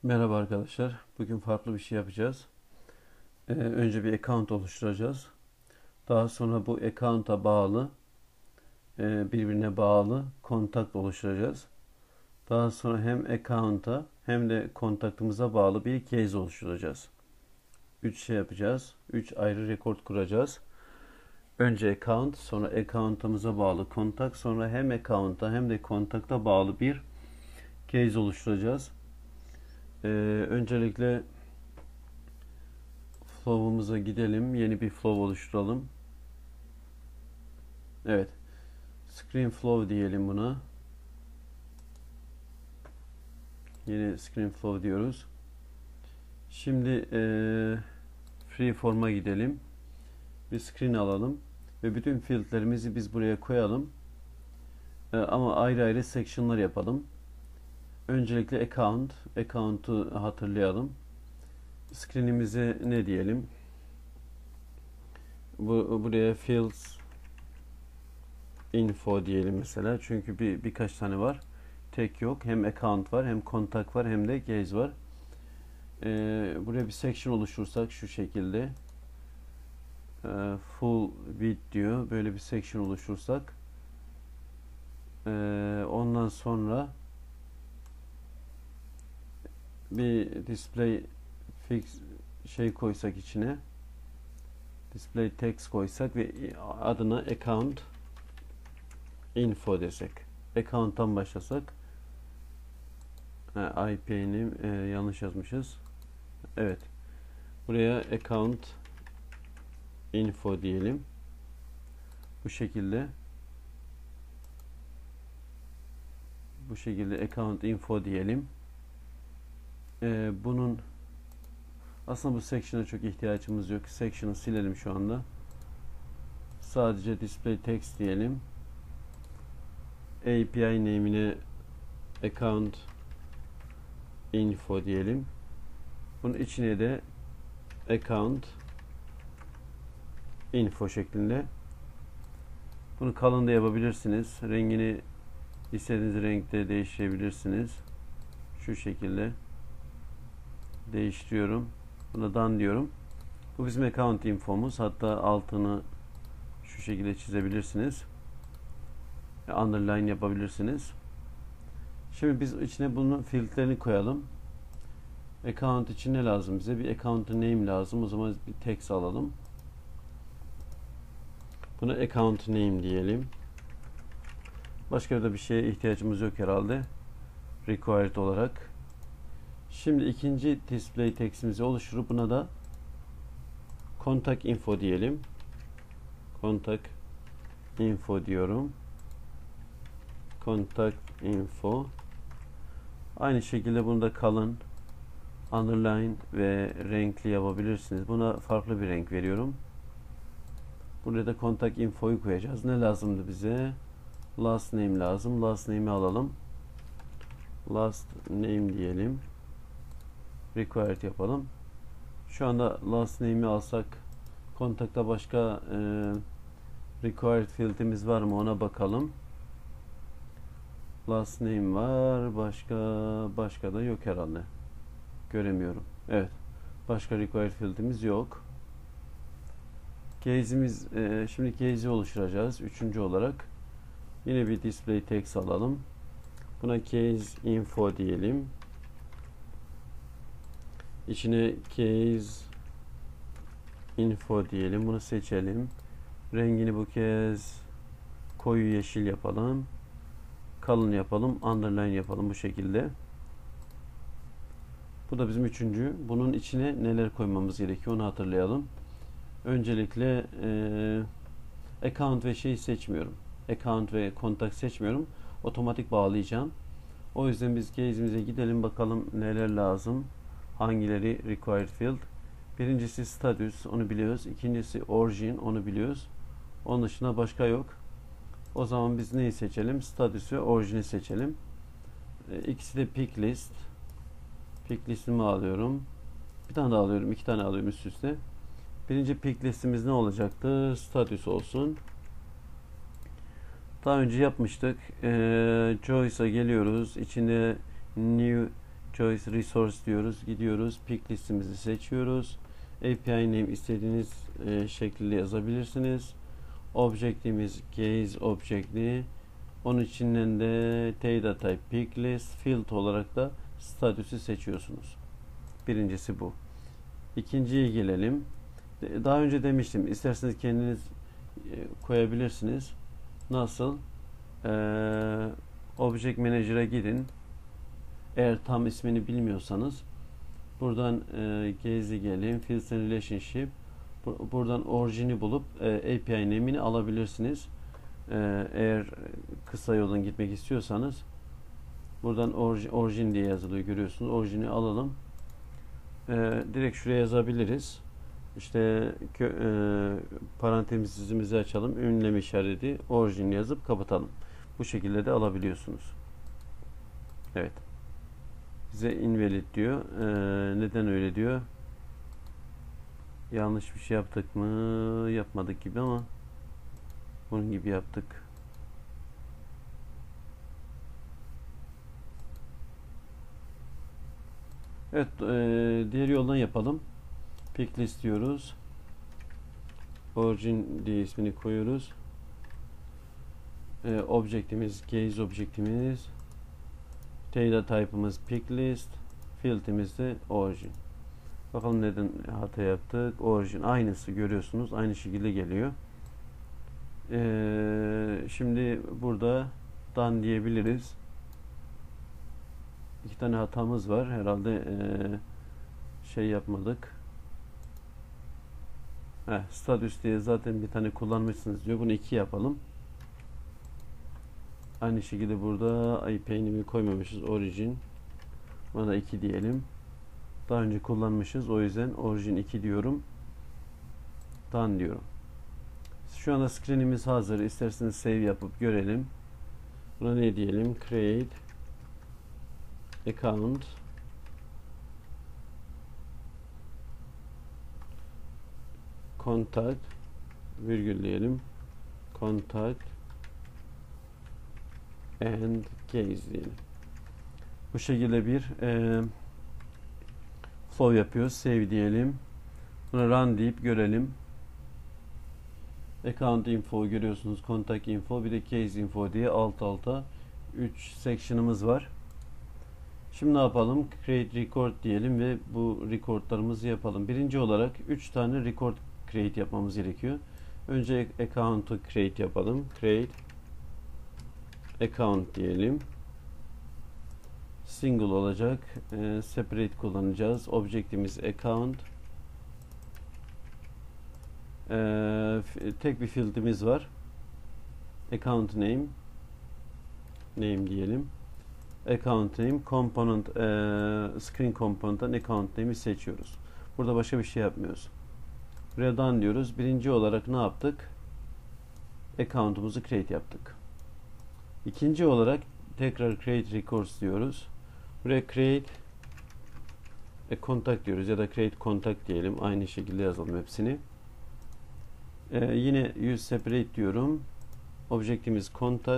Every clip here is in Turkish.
Merhaba arkadaşlar. Bugün farklı bir şey yapacağız. Önce bir account oluşturacağız. Daha sonra bu account'a bağlı, birbirine bağlı kontak oluşturacağız. Daha sonra hem account'a hem de kontaktımıza bağlı bir case oluşturacağız. 3 şey yapacağız. 3 ayrı rekord kuracağız. Önce account, sonra account'ımıza bağlı kontak, sonra hem account'a hem de kontakta bağlı bir case oluşturacağız. Öncelikle flow'umuza gidelim. Yeni bir flow oluşturalım. Evet. Screen flow diyelim buna. Yeni screen flow diyoruz. Şimdi free form'a gidelim. Bir screen alalım. Ve bütün fieldlerimizi biz buraya koyalım. Ama ayrı ayrı section'lar yapalım. Öncelikle account'u hatırlayalım. Screen'imize ne diyelim? Buraya fields info diyelim mesela. Çünkü birkaç tane var. Tek yok. Hem account var, hem kontak var, hem de case var. Buraya bir section oluşturursak şu şekilde. Full width diyor. Böyle bir section oluşturursak. Ondan sonra bir display fix şey koysak içine. Display text koysak ve adına account info desek. Account'tan başlasak. IP'ni yanlış yazmışız. Evet. Buraya account info diyelim. Bu şekilde. Bu şekilde account info diyelim. Bunun aslında bu section'a çok ihtiyacımız yok. Section'ı silelim şu anda. Sadece display text diyelim. API name'ine account info diyelim. Bunun içine de account info şeklinde. Bunu kalın da yapabilirsiniz. Rengini istediğiniz renkte değiştirebilirsiniz. Şu şekilde değiştiriyorum. Buna done diyorum. Bu bizim account infomuz. Hatta altını şu şekilde çizebilirsiniz. Underline yapabilirsiniz. Şimdi biz içine bunun fieldlerini koyalım. Account için ne lazım bize? Bir account name lazım. O zaman bir text alalım. Buna account name diyelim. Başka da bir şeye ihtiyacımız yok herhalde. Required olarak. Şimdi ikinci display text'imizi oluşturup buna da contact info diyelim. Contact info diyorum. Contact info. Aynı şekilde bunu da kalın, underline ve renkli yapabilirsiniz. Buna farklı bir renk veriyorum. Buraya da contact info'yu koyacağız. Ne lazımdı bize? Last name lazım. Last name'i alalım. Last name diyelim. Required yapalım. Şu anda last name'i alsak contact'ta başka required field'imiz var mı ona bakalım. Last name var. Başka da yok herhalde. Göremiyorum. Evet. Başka required field'imiz yok. Case'imiz şimdi case'i oluşturacağız. Üçüncü olarak yine bir display text alalım. Buna case info diyelim. İçine case info diyelim. Bunu seçelim. Rengini bu kez koyu yeşil yapalım. Kalın yapalım. Underline yapalım bu şekilde. Bu da bizim üçüncü. Bunun içine neler koymamız gerekiyor onu hatırlayalım. Öncelikle account ve şeyi seçmiyorum. Account ve kontak seçmiyorum. Otomatik bağlayacağım. O yüzden biz case'imize gidelim bakalım neler lazım. Hangileri required field. Birincisi status, onu biliyoruz. İkincisi origin, onu biliyoruz. Onun dışında başka yok. O zaman biz neyi seçelim? Status ve origin'i seçelim. İkisi de pick list. Pick listimi alıyorum. Bir tane daha alıyorum. İki tane alıyorum üst üste. Birinci pick listimiz ne olacaktı? Status olsun. Daha önce yapmıştık. Choice'a geliyoruz. İçinde new choice resource diyoruz. Gidiyoruz. Pick listimizi seçiyoruz. API name istediğiniz şekilde yazabilirsiniz. Object'imiz case object'i. Onun içinden de data type pick list, field olarak da statüsü seçiyorsunuz. Birincisi bu. İkinciye gelelim. Daha önce demiştim. İsterseniz kendiniz koyabilirsiniz. Nasıl? Object Manager'a gidin. Eğer tam ismini bilmiyorsanız buradan gezi gelin. Fields and Relationship. Buradan orijini bulup API name'ini alabilirsiniz. Eğer kısa yoldan gitmek istiyorsanız buradan orijin diye yazılıyor, görüyorsunuz. Orijini alalım. Direkt şuraya yazabiliriz. İşte parantezimizi açalım. Ünleme işareti orijin yazıp kapatalım. Bu şekilde de alabiliyorsunuz. Evet. Bize invalid diyor. Neden öyle diyor? Yanlış bir şey yaptık mı? Yapmadık gibi ama bunun gibi yaptık. Evet, diğer yoldan yapalım. Pick list diyoruz. Origin diye ismini koyuyoruz. Object'imiz case object'imiz. Data type'ımız pick list. Field'imiz de origin. Bakalım neden hata yaptık. Origin aynısı, görüyorsunuz. Aynı şekilde geliyor. Şimdi burada done diyebiliriz. İki tane hatamız var. Herhalde şey yapmadık. Status diye zaten bir tane kullanmışsınız diyor. Bunu 2 yapalım. Aynı şekilde burada IP'ni koymamışız. Origin. Buna da 2 diyelim. Daha önce kullanmışız. O yüzden origin 2 diyorum. Done diyorum. Şu anda screen'imiz hazır. İsterseniz save yapıp görelim. Buna ne diyelim? Create account contact virgül diyelim. Contact and case diyelim. Bu şekilde bir flow yapıyoruz. Save diyelim. Buna run deyip görelim. Account info görüyorsunuz. Contact info, bir de case info diye alt alta 3 section'ımız var. Şimdi ne yapalım? Create record diyelim ve bu recordlarımızı yapalım. Birinci olarak 3 tane record create yapmamız gerekiyor. Önce account'u create yapalım. Create account diyelim. Single olacak. Separate kullanacağız. Object'imiz account. Tek bir field'imiz var. Account name diyelim. Account name component screen component'tan account name'i seçiyoruz. Burada başka bir şey yapmıyoruz. Buraya done diyoruz. Birinci olarak ne yaptık? Account'umuzu create yaptık. İkinci olarak tekrar create records diyoruz. Buraya create contact diyoruz ya da create contact diyelim. Aynı şekilde yazalım hepsini. Yine use separate diyorum. Object'imiz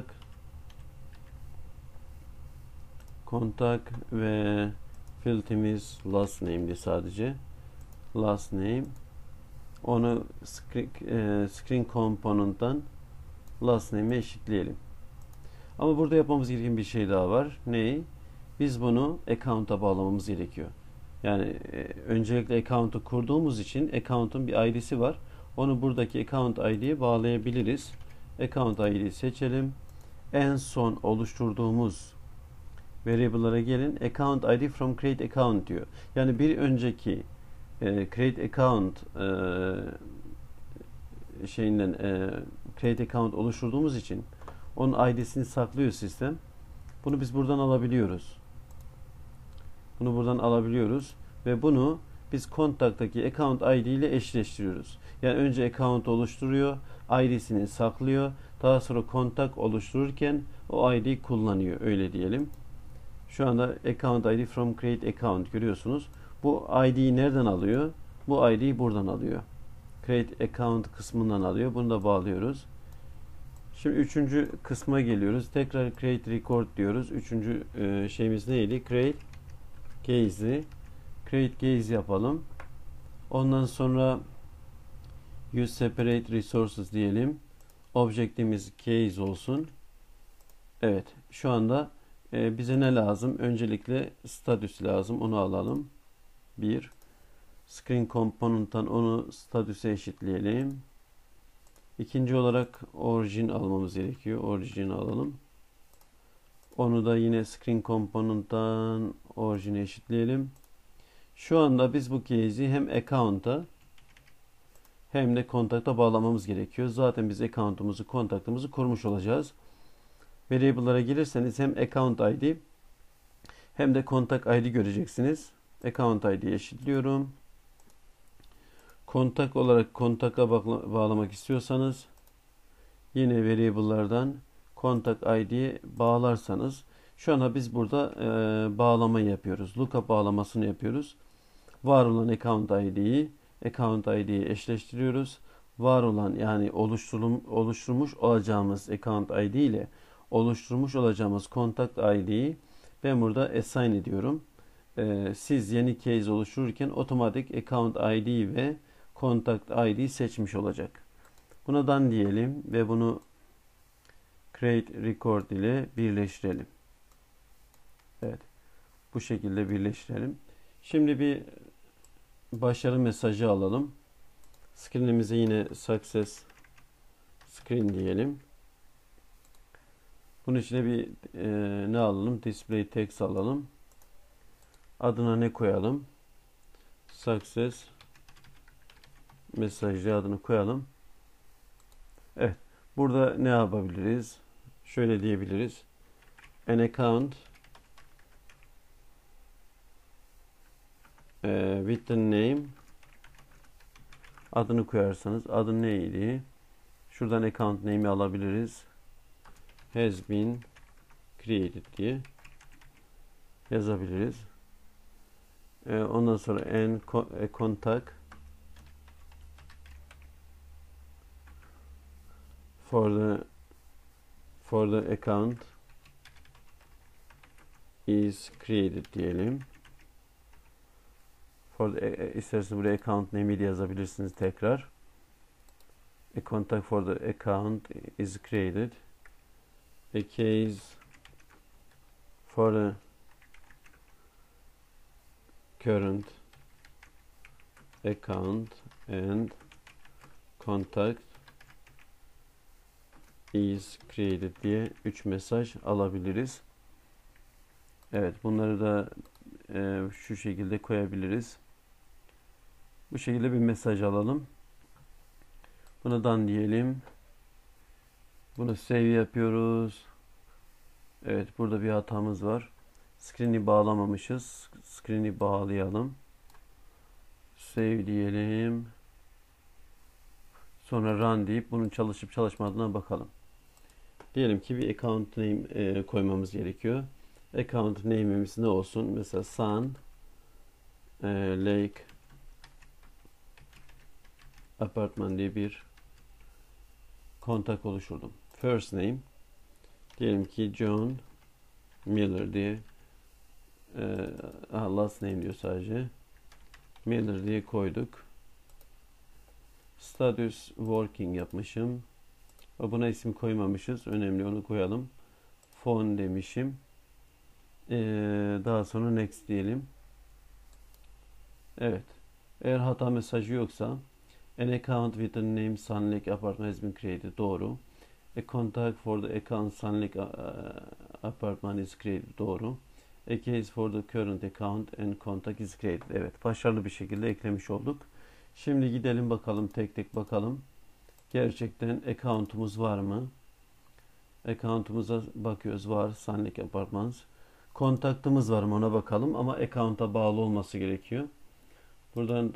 contact ve field'imiz last name'di sadece. Last name. Onu screen component'tan last name'e eşitleyelim. Ama burada yapmamız gereken bir şey daha var. Neyi? Biz bunu account'a bağlamamız gerekiyor. Yani öncelikle account'u kurduğumuz için account'un bir ID'si var. Onu buradaki account ID'ye bağlayabiliriz. Account ID'yi seçelim. En son oluşturduğumuz variable'lara gelin. Account ID from create account diyor. Yani bir önceki create account create account oluşturduğumuz için onun ID'sini saklıyor sistem. Bunu biz buradan alabiliyoruz. Ve bunu biz contact'taki account ID ile eşleştiriyoruz. Yani önce account oluşturuyor, ID'sini saklıyor. Daha sonra contact oluştururken o ID'yi kullanıyor. Öyle diyelim. Şu anda account ID from create account görüyorsunuz. Bu ID'yi nereden alıyor? Bu ID'yi buradan alıyor. Create account kısmından alıyor. Bunu da bağlıyoruz. Şimdi üçüncü kısma geliyoruz. Tekrar create record diyoruz. Üçüncü şeyimiz neydi? Create case'i create case yapalım. Ondan sonra use separate resources diyelim. Object'imiz case olsun. Evet. Şu anda bize ne lazım? Öncelikle status lazım. Onu alalım. 1. Screen component'tan onu status'e eşitleyelim. İkinci olarak origin almamız gerekiyor. Origin alalım. Onu da yine screen component'tan origin'e eşitleyelim. Şu anda biz bu case'i hem account'a hem de kontakta bağlamamız gerekiyor. Zaten biz account'umuzu, kontaktımızı kurmuş olacağız. Variable'lara gelirseniz hem account ID hem de kontak ID göreceksiniz. Account ID'yi eşitliyorum. Kontak olarak kontaka bağlamak istiyorsanız yine variable'lardan kontak ID'ye bağlarsanız şu anda biz burada bağlama yapıyoruz. Lookup bağlamasını yapıyoruz. Var olan account ID'yi eşleştiriyoruz. Var olan yani oluşturmuş olacağımız account ID ile oluşturmuş olacağımız kontak ID'yi ben burada assign ediyorum. Siz yeni case oluştururken otomatik account ID ve contact ID seçmiş olacak. Buna done diyelim ve bunu create record ile birleştirelim. Evet. Bu şekilde birleştirelim. Şimdi bir başarı mesajı alalım. Screen'imize yine success screen diyelim. Bunun içine bir ne alalım? Display text alalım. Adına ne koyalım? Success mesajı adını koyalım. Evet. Burada ne yapabiliriz? Şöyle diyebiliriz. An account with the name adını koyarsanız adı neydi? Şuradan account name'i alabiliriz. Has been created diye yazabiliriz. Ondan sonra a contact for the account is created diyelim. İsterseniz buraya account name'i de yazabilirsiniz tekrar. A contact for the account is created. A case for the current account and contact is created diye 3 mesaj alabiliriz. Evet, bunları da şu şekilde koyabiliriz. Bu şekilde bir mesaj alalım. Buna done diyelim. Bunu save yapıyoruz. Evet, burada bir hatamız var. Screen'i bağlamamışız. Screen'i bağlayalım. Save diyelim. Sonra run deyip bunun çalışıp çalışmadığına bakalım. Diyelim ki bir account name koymamız gerekiyor. Account name'imiz ne olsun? Mesela Sun Lake Apartman diye bir kontak oluşturdum. First name diyelim ki John Miller diye last name diyor sadece. Miller diye koyduk. Status working yapmışım. Buna isim koymamışız. Önemli, onu koyalım. Phone demişim. Daha sonra next diyelim. Evet. Eğer hata mesajı yoksa an account with the name Sun Lake Apartment has been created. Doğru. A contact for the account Sun Lake Apartment is created. Doğru. A case for the current account and contact is created. Evet. Başarılı bir şekilde eklemiş olduk. Şimdi gidelim bakalım, tek tek bakalım. Gerçekten account'umuz var mı? Account'umuza bakıyoruz. Var. Sun Lake Apartments. Kontaktımız var mı? Ona bakalım. Ama account'a bağlı olması gerekiyor. Buradan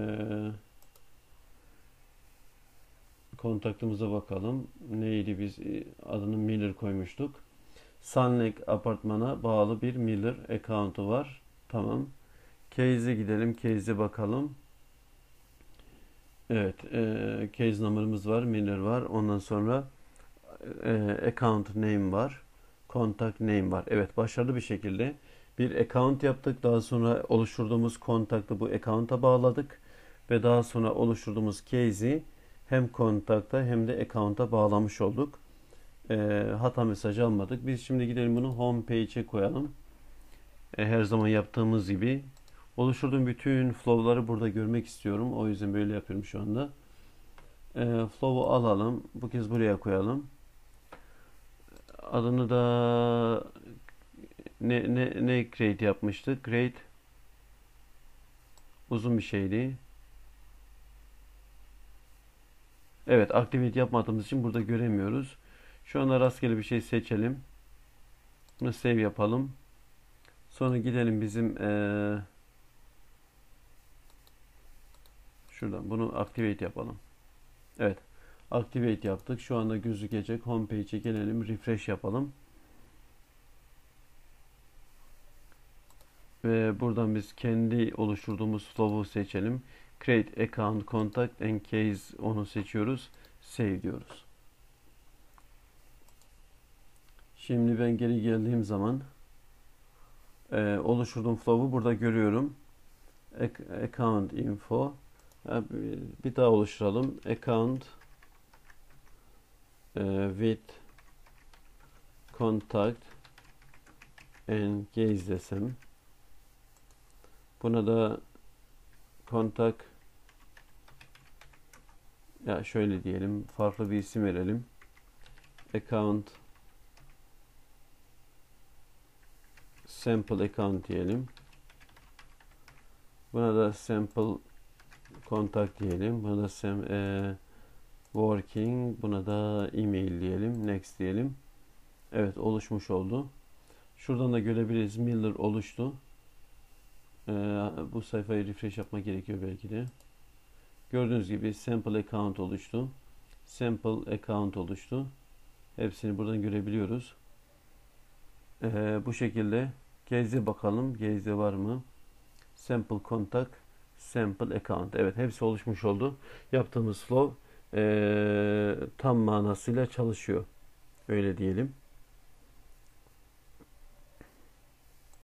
kontaktımıza bakalım. Neydi, biz adını Miller koymuştuk. Sun Lake Apartman'a bağlı bir Miller account'u var. Tamam. Case'e gidelim. Case'e bakalım. Evet. Case numarımız var. Miller var. Ondan sonra account name var. Contact name var. Evet. Başarılı bir şekilde Bir account yaptık. Daha sonra oluşturduğumuz kontaktı bu account'a bağladık. Ve daha sonra oluşturduğumuz case'i hem kontakta hem de account'a bağlamış olduk. Hata mesajı almadık. Biz şimdi gidelim bunu home page'e koyalım. Her zaman yaptığımız gibi. Oluşturduğum bütün flow'ları burada görmek istiyorum. O yüzden böyle yapıyorum şu anda. Flow'u alalım. Bu kez buraya koyalım. Adını da ne create yapmıştık? Create uzun bir şeydi. Evet, activate yapmadığımız için burada göremiyoruz. Şu anda rastgele bir şey seçelim. Bunu save yapalım. Sonra gidelim bizim şuradan bunu activate yapalım. Evet. Activate yaptık. Şu anda gözükecek. Homepage'e gelelim. Refresh yapalım. Ve buradan biz kendi oluşturduğumuz flow'u seçelim. Create account, contact and case, onu seçiyoruz. Save diyoruz. Şimdi ben geri geldiğim zaman oluşturduğum flow'u burada görüyorum. Account info. Bir daha oluşturalım. Account with contact and case desem. Buna da contact, ya şöyle diyelim, farklı bir isim verelim. Account sample account diyelim. Buna da sample contact diyelim. Buna da working, buna da email diyelim. Next diyelim. Evet, oluşmuş oldu. Şuradan da görebiliriz. Miller oluştu. Bu sayfayı refresh yapmak gerekiyor belki de. Gördüğünüz gibi sample account oluştu. Sample account oluştu. Hepsini buradan görebiliyoruz. Bu şekilde case'e bakalım. Case'de var mı? Sample contact, sample account. Evet, hepsi oluşmuş oldu. Yaptığımız flow tam manasıyla çalışıyor. Öyle diyelim.